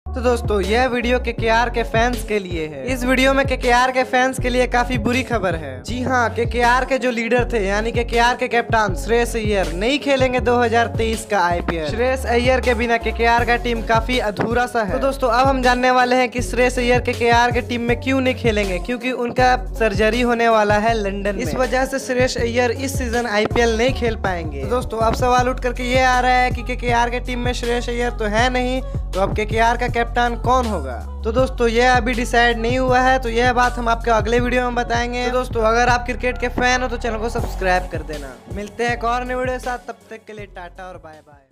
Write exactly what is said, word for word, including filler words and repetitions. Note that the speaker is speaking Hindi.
तो दोस्तों यह वीडियो केकेआर के फैंस के लिए है। इस वीडियो में केकेआर के फैंस के लिए काफी बुरी खबर है। जी हाँ, केकेआर के जो लीडर थे यानी केकेआर के कप्तान श्रेयस अय्यर नहीं खेलेंगे दो हज़ार तेईस का आईपीएल। श्रेयस अय्यर के बिना केकेआर का टीम काफी अधूरा सा है। तो दोस्तों अब हम जानने वाले हैं कि श्रेयस अय्यर केकेआर के टीम में क्यों नहीं खेलेंगे, क्योंकि उनका सर्जरी होने वाला है लंदन में। इस वजह से श्रेयस अय्यर इस सीजन आईपीएल नहीं खेल पाएंगे। तो दोस्तों अब सवाल उठ करके ये आ रहा है कि केकेआर के टीम में श्रेयस अय्यर तो है नहीं, तो अब केकेआर का कप्तान कौन होगा। तो दोस्तों यह अभी डिसाइड नहीं हुआ है, तो यह बात हम आपके अगले वीडियो में बताएंगे। तो दोस्तों अगर आप क्रिकेट के फैन हो तो चैनल को सब्सक्राइब कर देना। मिलते हैं एक और नए वीडियो के साथ, तब तक के लिए टाटा और बाय बाय।